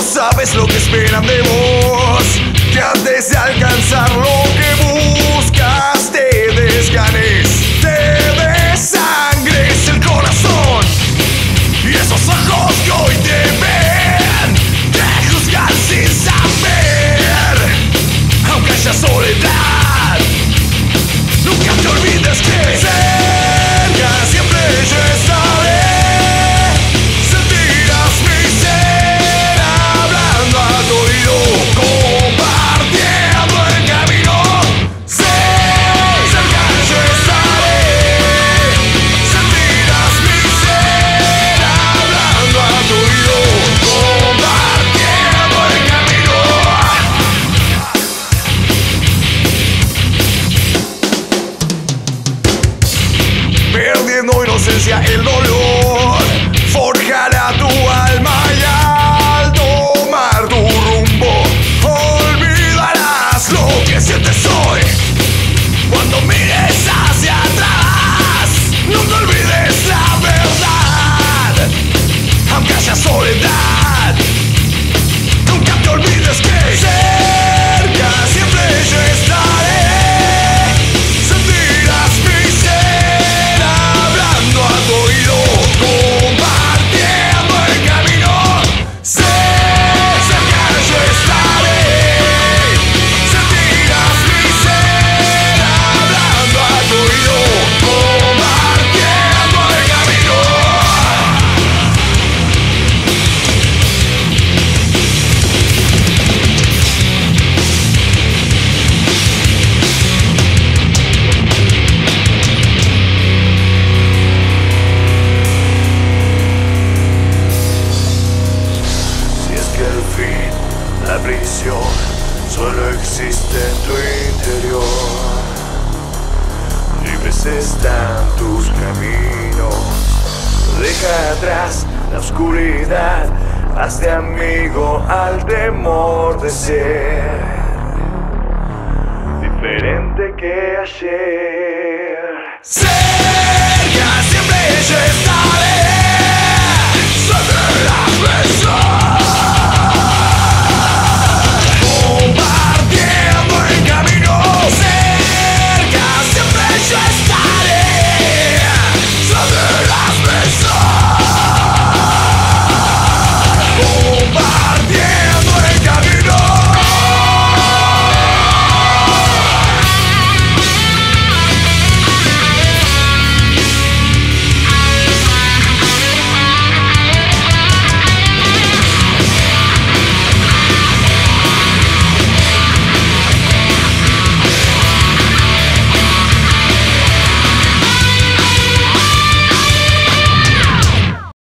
sabes lo que esperan de vos, que antes de alcanzar lo que buscas te desganes, te desangres el corazón. Y esos ojos que hoy te ven te juzgan sin saber. Aunque haya soledad, nunca te olvides que cerca siempre yo estaré. Sentirás mi ser hablando a tu oído, compartiendo el camino. Cerca yo estaré. Sentirás mi ser hablando a tu oído, compartiendo el camino. Perdiendo inocencia el dolor forjará tu alma y al tomar tu rumbo olvidarás lo que sientes hoy. Cuando mires hacia atrás, no te olvides la verdad. Aunque haya soledad, nunca te olvides que cerca siempre yo estaré. Sentirás mi ser hablando a tu oído, compartiendo el camino. Cerca yo estaré. Sentirás mi ser hablando a tu oído, compartiendo el camino. Si es que al fin la prisión solo existe en tu interior, libres están tus caminos. Deja atrás la oscuridad, hazte amigo al temor de ser diferente que ayer. Cerca siempre yo estaré. Sentirás mi ser